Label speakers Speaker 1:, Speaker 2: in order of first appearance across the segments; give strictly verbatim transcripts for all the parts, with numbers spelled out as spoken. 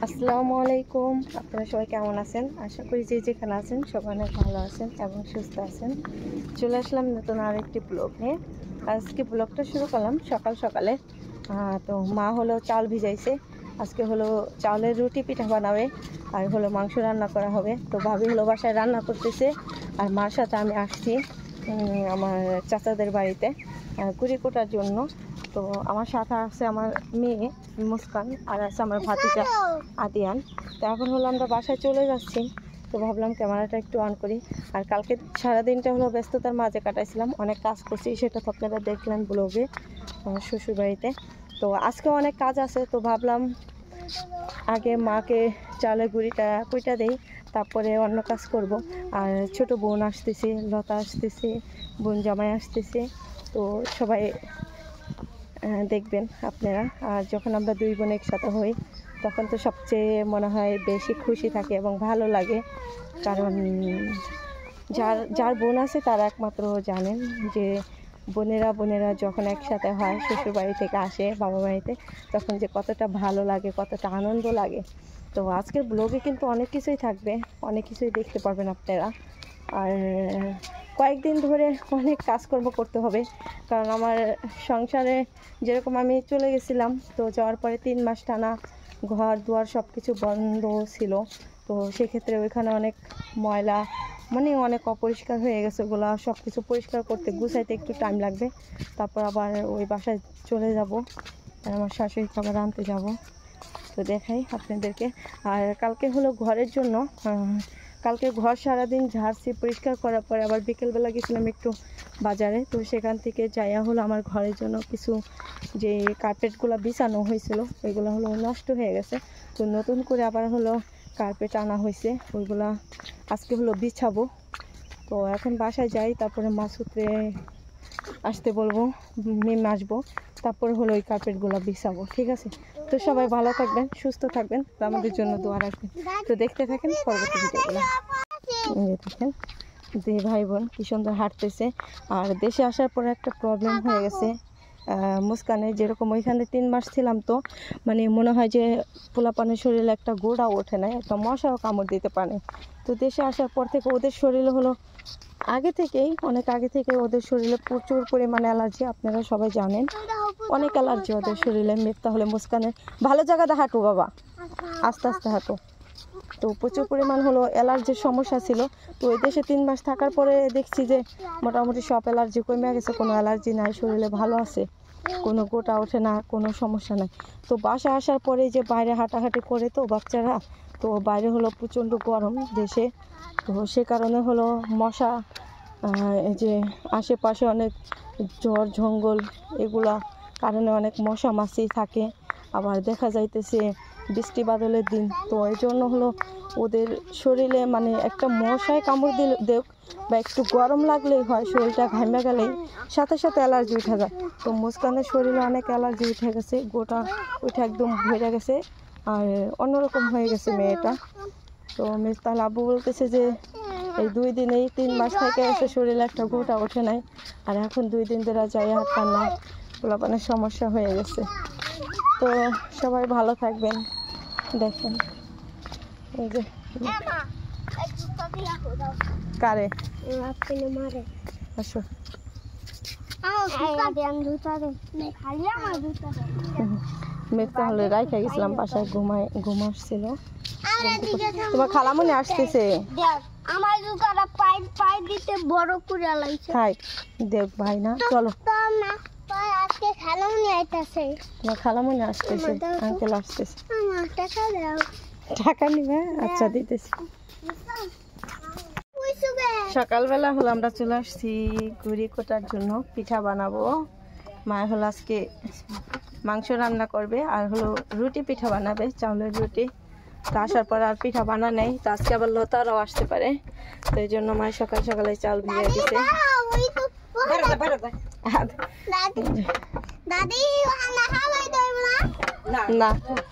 Speaker 1: আসসালামু আলাইকুম। আপনারা সবাই কেমন আছেন? আশা করি যে যেখানে আছেন সবাই অনেক ভালো আছেন এবং সুস্থ আছেন। চলে আসলাম নতুন আরেকটি ব্লগ নিয়ে। আজকে ব্লগটা শুরু করলাম সকাল সকালে। তো মা হলো চাল ভিজাইছে, আজকে হলো চাউলের রুটি পিঠা বানাবে আর হলো মাংস রান্না করা হবে। তো ভাবি হলো বাসায় রান্না করতেছে আর মার সাথে আমি আসছি আমার চাচাদের বাড়িতে কুড়ি কোটার জন্য। তো আমার সাথে আছে আমার মেয়ে মুস্কান আর আছে আমার ভাতিজা আদিয়ান। তো এখন হলো আমরা বাসায় চলে যাচ্ছি, তো ভাবলাম ক্যামেরাটা একটু অন করি। আর কালকে সারাদিনটা হলো ব্যস্ততার মাঝে কাটাইছিলাম, অনেক কাজ করছি, সেটা তো আপনারা দেখলেন ব্লগে আমার শ্বশুরবাড়িতে। তো আজকে অনেক কাজ আছে, তো ভাবলাম আগে মাকে চালের গুঁড়িটা কুইটা দেই, তারপরে অন্য কাজ করব। আর ছোট বোন আসতেছে, লতা আসতেছে, বোন জামাই আসতেছে, তো সবাই দেখবেন আপনারা। আর যখন আমরা দুই বোন একসাথে হই তখন তো সবচেয়ে মনে হয় বেশি খুশি থাকে এবং ভালো লাগে, কারণ যার যার বোন আছে তারা একমাত্র জানেন যে বোনেরা বোনেরা যখন একসাথে হয় শ্বশুর বাড়ি থেকে আসে বাবা বাড়িতে, তখন যে কতটা ভালো লাগে, কতটা আনন্দ লাগে। তো আজকের ব্লগে কিন্তু অনেক কিছুই থাকবে, অনেক কিছুই দেখতে পারবেন আপনারা। আর কয়েকদিন ধরে অনেক কাজকর্ম করতে হবে, কারণ আমার সংসারে যেরকম আমি চলে গেছিলাম, তো যাওয়ার পরে তিন মাস টানা ঘর দুয়ার সব কিছু বন্ধ ছিল। তো সেক্ষেত্রে ওইখানে অনেক ময়লা, মানে অনেক অপরিষ্কার হয়ে গেছে, ওগুলো সব কিছু পরিষ্কার করতে গুছাইতে একটু টাইম লাগবে। তারপর আবার ওই বাসায় চলে যাব, আমার শাশুড়ি খাবার আনতে যাব। তো দেখাই আপনাদেরকে। আর কালকে হলো ঘরের জন্য, কালকে ঘর সারাদিন ঝাড়ছি, পরিষ্কার করার পরে আবার বিকেলবেলা গেছিলাম একটু বাজারে। তো সেখান থেকে যাইয়া হলো আমার ঘরের জন্য কিছু যে কার্পেটগুলো বিছানো হয়েছিল ওইগুলো হলো নষ্ট হয়ে গেছে, তো নতুন করে আবার হলো কার্পেট আনা হয়েছে, ওইগুলা আজকে হলো বিছাবো। তো এখন বাসায় যাই, তারপরে মাসুদরে আসতে বলবো, মেমে আসবো, তারপরে হলো ওই কার্পেটগুলো বিছাবো, ঠিক আছে? তো সবাই ভালো থাকবেন, সুস্থ থাকবেন, তো আমাদের জন্য দোয়া রাখবেন। তো দেখতে থাকেন পরবর্তী ভিডিওগুলো। দেখেন যে ভাই বোন কি সুন্দর হাঁটতেছে। আর দেশে আসার পরে একটা প্রবলেম হয়ে গেছে মুস্কানে, যেরকম ওইখানে তিন মাস ছিলাম, তো মানে মনে হয় যে পোলাপানের শরীরে একটা গোড়া ওঠে না, একটা মশাও কামড় দিতে পারে। তো দেশে আসার পর থেকে ওদের শরীরে হলো আগে থেকেই, অনেক আগে থেকে ওদের শরীরে প্রচুর পরিমাণে অ্যালার্জি, আপনারা সবাই জানেন, অনেক অ্যালার্জি ওদের শরীরে। তাহলে মুস্কানে ভালো জায়গাটা হাঁটো বাবা, আস্তে আস্তে হাঁটো। তো প্রচুর পরিমাণ হলো অ্যালার্জির সমস্যা ছিল। তো ওই দেশে তিন মাস থাকার পরে দেখছি যে মোটামুটি সব অ্যালার্জি কমে গেছে, কোনো অ্যালার্জি নাই, শরীরে ভালো আছে, কোনো গোটা ওঠে না, কোনো সমস্যা নাই। তো বাসা আসার পরে যে বাইরে হাঁটাহাঁটি করে তো বাচ্চারা, তো বাইরে হলো প্রচণ্ড গরম দেশে, তো সে কারণে হলো মশা, এই যে আশেপাশে অনেক ঝড় জঙ্গল, এগুলা কারণে অনেক মশা মাছি থাকে। আবার দেখা যাইতেছে বৃষ্টি বাদলের দিন, তো এই জন্য হলো ওদের শরীরে মানে একটা মশায় কামড় দিলে দেখ বা একটু গরম লাগলেই হয়, শরীরটা ঘামে গেলেই সাথে সাথে অ্যালার্জি উঠে যায়। তো মুস্কানের শরীরে অনেক অ্যালার্জি উঠে গেছে, গোটা উঠে একদম ভরে গেছে আর অন্যরকম হয়ে গেছে মেয়েটা। তো তাহলে আব্বু বলতেছে যে এই দুই দিন, এই তিন মাস থেকে এসে শরীরে একটা গোটা ওঠে নাই, আর এখন দুই দিন ধরে যাই হাঁটতাম না, পোলাপানের সমস্যা হয়ে গেছে। তো সবাই ভালো থাকবেন। দেখেন এই যে কারে আসো, মেঘ তাহলে রাইখা গেছিলাম বাসায়, ঘুমায় ঘুম আসছিল। তোমার খালামুনি আসতেছে,
Speaker 2: আমার দুকারা পাই পাই দিতে বড় করে লাইছে।
Speaker 1: হাই দেখ ভাই না, চলো
Speaker 2: আজকে খালামুনি আইতাছে,
Speaker 1: তোমার খালামুনি আসতেছে, আঙ্কেল আসতেছে।
Speaker 2: আমার টাকা দাও।
Speaker 1: টাকা নিবে? আচ্ছা দিতেছি। সকালবেলা হলো আমরা চলে আসছি গুড়ি কোটার জন্য, পিঠা বানাবো। মা হলো আজকে মাংস রান্না করবে আর হলো রুটি পিঠা বানাবে, চাউলের রুটি। তো আসার পর আর পিঠা বানা নেই, তো আজকে আবার লতারাও আসতে পারে, তো এই জন্য মা সকাল সকালে চাউল ভিজিয়ে দিছে। না,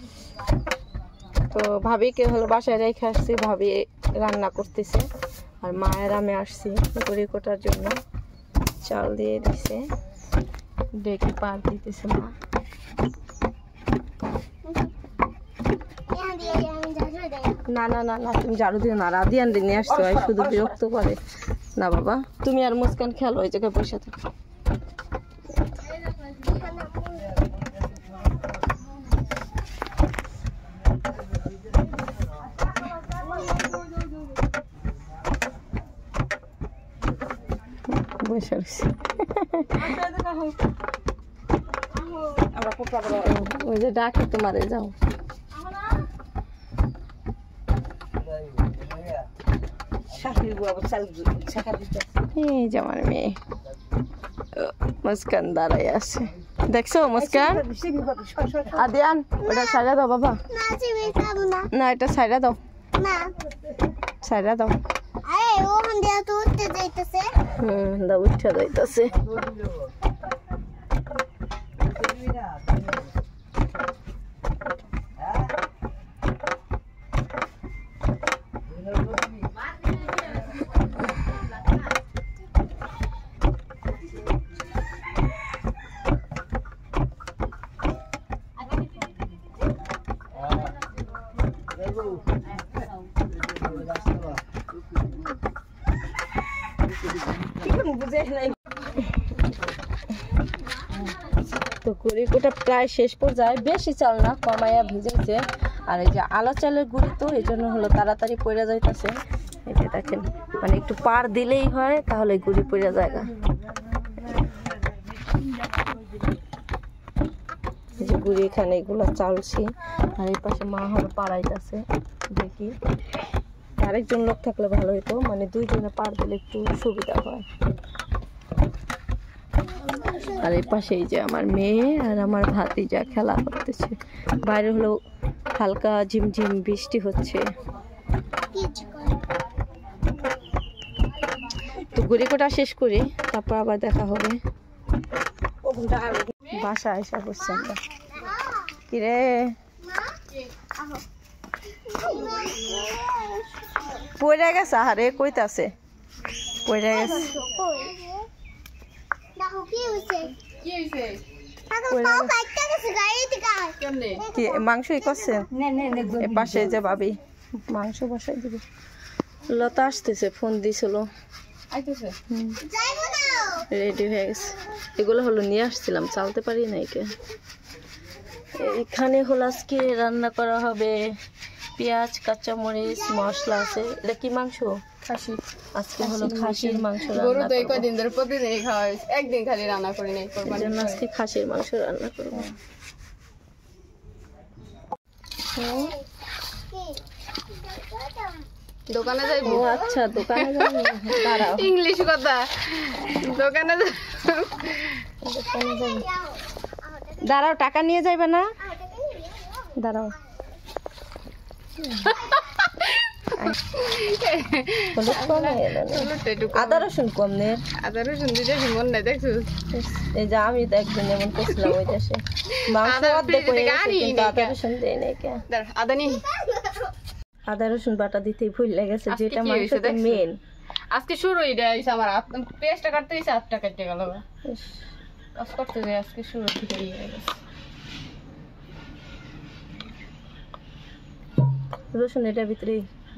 Speaker 1: তো ভাবিকে হলো বাসায় রেখে আসছি, ভাবি রান্না করতেছে আর মায়ের আমি আসছি গুড়ি কোটার জন্য, চাল দিয়ে দিছে, ডেকে পার দিতেছে মা। না না না না তুমি ঝাড়ু দিও না, রাধিয়ান নিয়ে আসছো ভাই, শুধু বিরক্ত করে। না বাবা তুমি আর মুস্কান খেলো, ওই জায়গায় বসে থাকো। বসে রয়েছি। ওই যে ডাকে তোমারে, যাও। এই যে আমার মেয়ে মুস্কান দাঁড়াই আছে, দেখছো মুস্কান? আদিয়ান ওটা সাইডা দাও বাবা। না এটা সাইডা দাও, সাইডা দাও। হুম দা উঠা যাইতেছে। তো গুড়িটা প্রায় শেষ পর্যায়ে, বেশি চাল না কমাইয়া ভিজেছে। আর এই যে আলা চালের গুঁড়ি তো এই জন্য হলো তাড়াতাড়ি পড়ে যাইতেছে। এই যে দেখেন মানে একটু পার দিলেই হয়, তাহলে গুঁড়ি পড়ে যায়। এই যে গুঁড়ি এখানে এগুলো চালছি, আর এই পাশে মা হলো পাড়াইতেছে। দেখি আরেকজন লোক থাকলে ভালো হতো, মানে দুইজনে পার দিলে একটু সুবিধা হয়। আর এই পাশে এই যে আমার মেয়ে আর আমার ভাতিজা খেলা করতেছে। বাইরে হলো হালকা ঝিমঝিম বৃষ্টি হচ্ছে। তো গুড়িকোটা শেষ করি, তারপর আবার দেখা হবে। বাসা এসা করছে আমরা। কিরে পড়ে গেছে? আরে কইতাছে পড়ে গেছে। মাংস করছে পাশে যে ভাবি মাংস বসাই দিবে। লতা আসতেছে, ফোন দিছিল, রেডি হয়ে গেছে। এগুলো হলো নিয়ে আসছিলাম, চালতে পারি না। একে এখানে হলো আজকে রান্না করা হবে পেঁয়াজ, কাঁচামরিচ, মশলা আছে। এটা কি মাংস? খাসি। আজকে হলো খাসির মাংস রান্না করব।
Speaker 3: কয়দিন ধরে প্রতিদিন খাওয়া, একদিন খালি রান্না করি নাই।
Speaker 1: এর জন্য আজকে খাসির মাংস রান্না করব।
Speaker 3: দোকানে যাইব?
Speaker 1: ও আচ্ছা দোকানে যাব। দাঁড়াও,
Speaker 3: ইংলিশ কথা। দোকানে যাব,
Speaker 1: দোকানে যাব। দাঁড়াও, টাকা নিয়ে যাইবে না? দাঁড়াও। আদা রসুন কম নে।
Speaker 3: আদা রসুন দিতে মন নাই, দেখছো?
Speaker 1: এই যে আমি তো একদিন এমন করছিলাম, ওই দেশে মাংস অর্ধেক হয়ে গেছে, কিন্তু আদা রসুন দেই নাই। কে
Speaker 3: আদা নি?
Speaker 1: আদা রসুন বাটা দিতেই ভুল লেগেছে, যেটা মাংসতে মেন।
Speaker 3: আজকে শুরু এটা হইছে আমার। পেঁয়াজটা কাটতে হইছে, আটটা কাটতে গেল। কাজ করতে যাই আজকে শুরু থেকে হয়ে গেছে।
Speaker 1: রসুন এটার ভিতরে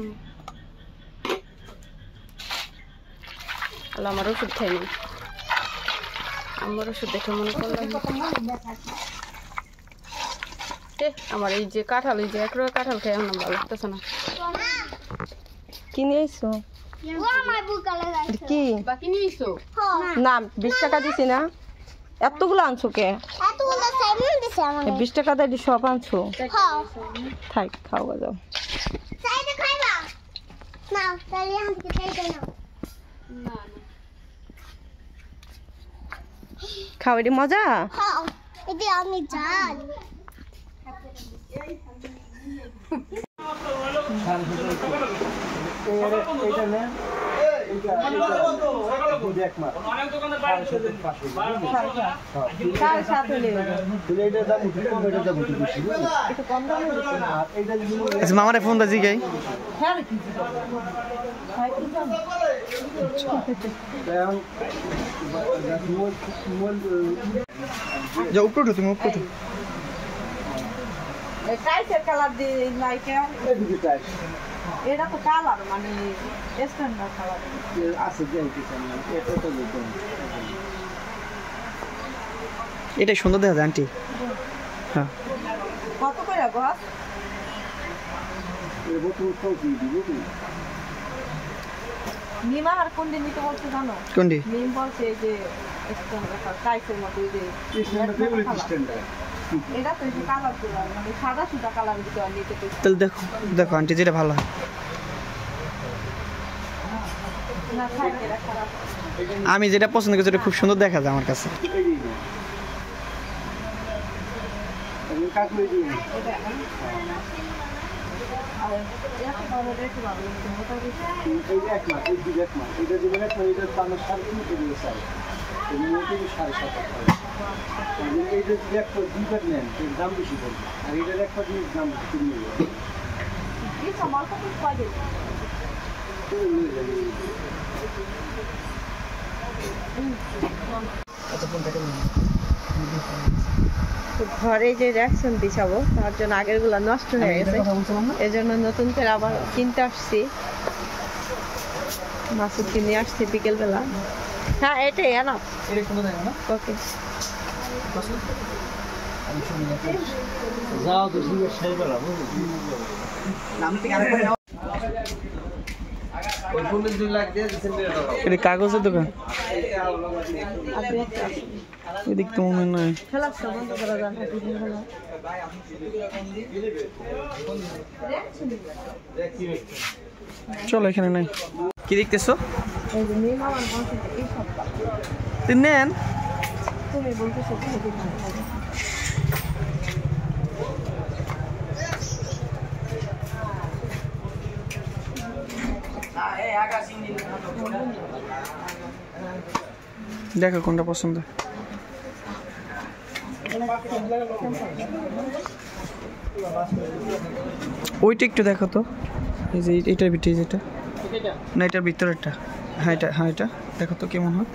Speaker 3: আমার ওষুধ খাইনি। আমার ওষুধ দেখে মনে করলাম আমার এই যে কাঁঠাল, এই যে এক রকম কাঁঠাল খাই আমার ভালো লাগতেছে না।
Speaker 1: কি নিয়ে আইছো? কি
Speaker 3: বাকি নিয়েছো?
Speaker 1: না বিশ টাকা দিছি না। এতগুলো আনছো কে? বিশ টাকা দিয়ে সব আনছো? থাক খাওয়া যাও। খাও, এটি মজা।
Speaker 4: মামারে ফোন দাজি গাই যাও উপরে উঠো, তুমি উপরে উঠো।
Speaker 1: টাইসের কালার দিয়ে লাইকে এটা তো কালার মানে স্ট্যান্ডার্ড কালার
Speaker 5: আছে এটা তো
Speaker 4: এটাই সুন্দর দেখা যায় আন্টি। হ্যাঁ
Speaker 1: কত করে গো নিমা আর কোন দিন নিতে বলতে জানো?
Speaker 4: কোনটি?
Speaker 1: নিম বলছে এই যে টাইসের মতো এই যে এটা তো এই যে কালার গুলো মানে সাদা সুতা কালার দিতে নিতে তো
Speaker 4: তাহলে দেখো দেখো আন্টি যেটা ভালো হয়।
Speaker 1: না থাকে এটা খারাপ।
Speaker 4: আমি যেটা পছন্দ করি সেটা খুব সুন্দর দেখা যায় আমার কাছে।
Speaker 1: আর এটা বড় দেখতে ভালো লাগে মোটা বেশি
Speaker 5: এই এক মাস এই দুই এক মাস এটা যেটা একটা এটা পাঁচ সাড়ে তিন কেজি সাইজ এই মোটে সাড়ে সাত আর এই যে একটা দুইটা নেন এর দাম বেশি পড়বে আর এটার একটা জিনিস দাম কম নেবে
Speaker 1: এই সামাল কত পাবে ঘরে যে রিঅ্যাকশন দিছাবো তার জন্য আগের গুলো নষ্ট হয়ে গেছে এই জন্য নতুন করে আবার কিনতে আসছি মাসুদ কিনে আসছি বিকেল বেলা। হ্যাঁ এটাই না
Speaker 4: এটা কোনো দেখা না
Speaker 1: ওকে
Speaker 5: যাও তো ঠিক আছে সেই বেলা
Speaker 4: নাম থেকে আরেকবার
Speaker 5: ওই পনেরো দুই লাখ দিয়ে দিচ্ছেন
Speaker 4: এটা কাগজের দোকান এদিক তো মনে নয়।
Speaker 1: খেলা বন্ধ করা যান
Speaker 4: চলো এখানে নাই কি দেখতেছো?
Speaker 1: এই যে নিম আমার বলছে এই সপ্তাহ
Speaker 4: তুই নেন
Speaker 1: তুমি বলতেছো তুমি
Speaker 4: দেখো কোনটা পছন্দ। ওইটা একটু দেখো তো এই যে এটার ভিতরে যেটা না এটার ভিতরেরটা হ্যাঁ এটা হ্যাঁ এটা দেখো তো কেমন হয়।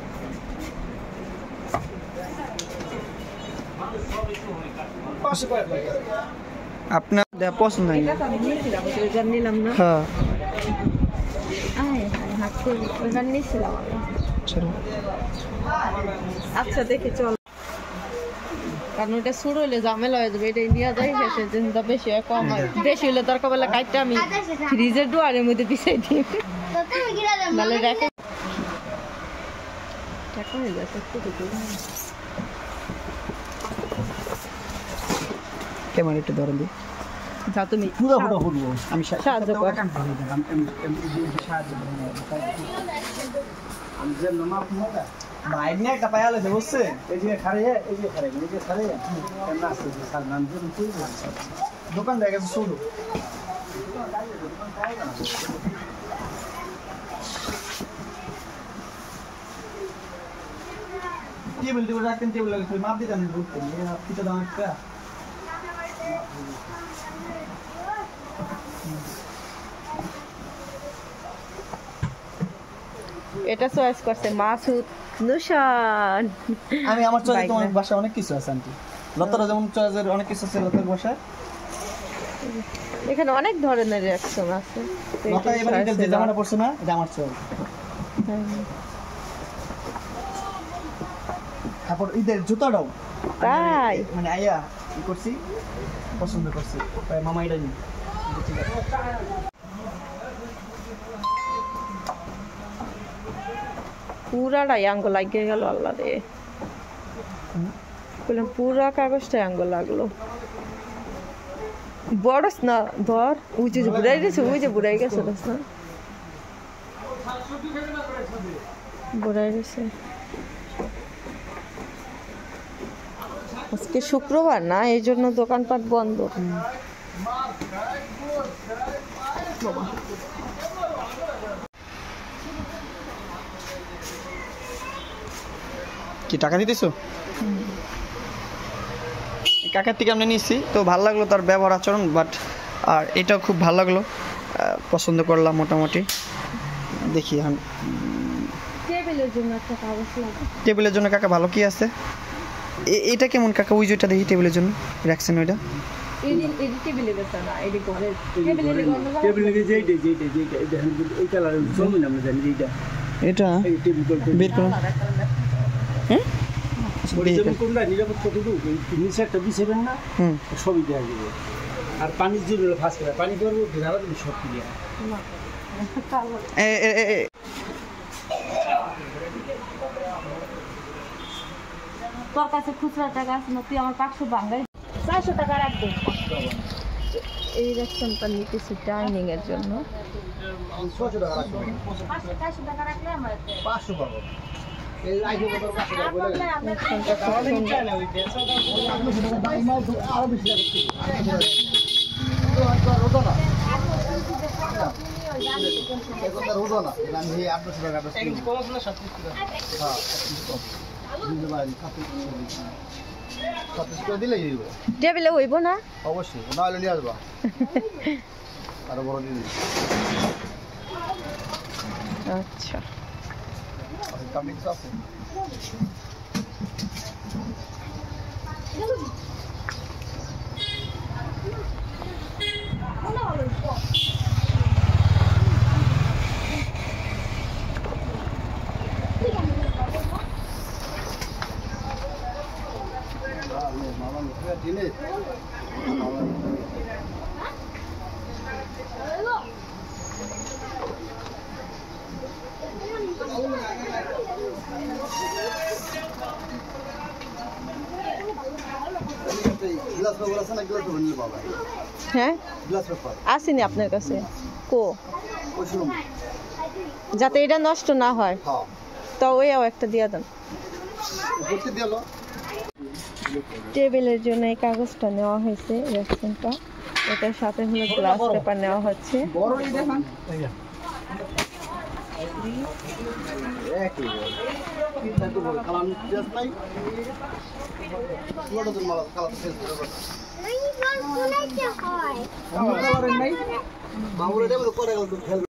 Speaker 4: আপনার দেখ পছন্দ হয়নি।
Speaker 1: এটা তো আমি নিয়েছিলাম ওইটা নিলাম না
Speaker 4: হ্যাঁ
Speaker 1: আয় হায় হাত করে ওইটা নিয়েছিলাম আমি।
Speaker 4: চলো
Speaker 1: আচ্ছা দেখে চল কারণ ওটা শুরু হইলে ঝামেলা হয়ে যাবে এটাই নিয়ে যাই শেষে জিনিসটা বেশি হয় কম হয় বেশি হইলে দরকার বলে কাটটা আমি ফ্রিজের ডোয়ারের মধ্যে পিছাই দিই নাহলে রেখে টাকা হয়ে যাচ্ছে একটু দেখি
Speaker 4: কেমন একটু ধরেন দিই
Speaker 1: যা তুমি
Speaker 5: পুরো পুরো হলো
Speaker 4: আমি
Speaker 1: সাহায্য কর
Speaker 5: সাহায্য আমি যে নামাপ না
Speaker 4: বাইক নিয়ে একটা পায়া লেছে বুঝছে
Speaker 5: এই যে খারে এই যে খারে এই যে খারে কেমন আছে স্যার নাম দিন কই
Speaker 4: দোকান দেখে গেছে শুরু টেবিল টেবিল রাখতেন টেবিল লাগে মাপ দিতেন বুঝতেন কিছু দাম একটা
Speaker 1: এটা চয়েস করছে মাসুদ নুশান
Speaker 4: আমি আমার চয়েস
Speaker 1: Bike
Speaker 4: তোমার
Speaker 1: না।
Speaker 4: বাসায় অনেক কিছু আছে আন্টি লতারা যেমন চয়েসের অনেক কিছু আছে লতার বাসায়
Speaker 1: এখানে অনেক ধরনের রিঅ্যাকশন আছে তো
Speaker 4: লতা
Speaker 1: এটাই
Speaker 4: এবার এটা
Speaker 1: choice
Speaker 4: যে
Speaker 1: হলো।
Speaker 4: জামাটা পড়ছে না এটা আমার চয়েস
Speaker 1: হ্যাঁ।
Speaker 4: তারপর ঈদের জুতাটাও
Speaker 1: তাই
Speaker 4: মানে আইয়া কি করছি পছন্দ করছি তাই মামা এটা নিই
Speaker 1: পুরাটাই আঙ্গ লাগিয়ে গেল আল্লাহ রে বললাম পুরা কাগজটাই আঙ্গ লাগলো বড়স না ধর ওই যে বুড়াই গেছে ওই যে বুড়াই গেছে দেখ না বুড়াই গেছে আজকে শুক্রবার না এই জন্য দোকানপাট বন্ধ
Speaker 4: কি টাকা দিতেছো কাকার থেকে আমরা নিয়েছি তো ভালো লাগলো তার ব্যবহার আচরণ বাট আর এটাও খুব ভালো লাগলো আহ, পছন্দ করলাম মোটামুটি দেখি এখন
Speaker 1: টেবিলের জন্য একটা কাগজ লাগে
Speaker 4: টেবিলের জন্য কাকা ভালো কি আছে এ- এটা কেমন কাকা ওই যেটা দেখি টেবিলের জন্য রাখছেন ওইটা
Speaker 3: টেবিলে গেছে না এটি ঘরে
Speaker 5: টেবিল যে যেইটা যেইটা যেইটা এই দেখেন এই কালার জমি না আমরা জানি এইটা
Speaker 4: এটা
Speaker 5: এই টেবিল
Speaker 4: বের করুন হ্যাঁ
Speaker 5: যেমন কোনটা নিরাপদ কতটুকু নিচে একটা বিছেবেন না
Speaker 4: হুম
Speaker 5: সবই দেওয়া যাবে আর পানির জন্য ফাঁস করে পানি দেওয়ার মধ্যে ধারা দিলে সব ক্লিয়ার
Speaker 4: এ এ এ এ।
Speaker 3: তোর কাছে খুচরা টাকা আছে না তুই আমার পাঁচশো বাংলায় চারশো টাকা রাখবো
Speaker 1: এই রেস্টুরেন্টটা নিতেছি ডাইনিং এর জন্য।
Speaker 5: ছশো টাকা রাখবো
Speaker 3: চারশো টাকা রাখলে আমার
Speaker 5: পাঁচশো পাবো এই আইডিয়া কত পাঁচশো টাকা বলে
Speaker 1: রেস্টুরেন্টটা খুব সুন্দর।
Speaker 5: আরো বেশি লাগছে
Speaker 1: টেবিলে হইব না?
Speaker 5: অবশ্যই না হলে নিয়ে আসবা আরো বড় দিন
Speaker 1: আচ্ছা
Speaker 5: কামিংস আছে দিলে গ্লাস পেপার আছে না গ্লাস পেপার নিলে পাবা
Speaker 1: হ্যাঁ
Speaker 5: গ্লাস পেপার
Speaker 1: আসেনি আপনার কাছে কো
Speaker 5: ওই শুনুন
Speaker 1: যাতে এটা নষ্ট না হয়
Speaker 5: হ্যাঁ
Speaker 1: তো ওইও একটা দিয়ে দেন।
Speaker 5: করতে দিলো
Speaker 1: টেবিলের জন্য এই কাগজটা নেওয়া হয়েছে রেস্টুরেন্টটা, এটার সাথে হলো গ্লাস পেপার নেওয়া হচ্ছে।
Speaker 5: বড় এই দেখেন একই তিনটা তো বড় কালাম জাস্ট নাই ছোট ছোট মাল কালাম চেঞ্জ করে কথা
Speaker 2: এই বল শুনাইতে হয়
Speaker 5: কালার নাই বাবুরে দেব তো করে গেল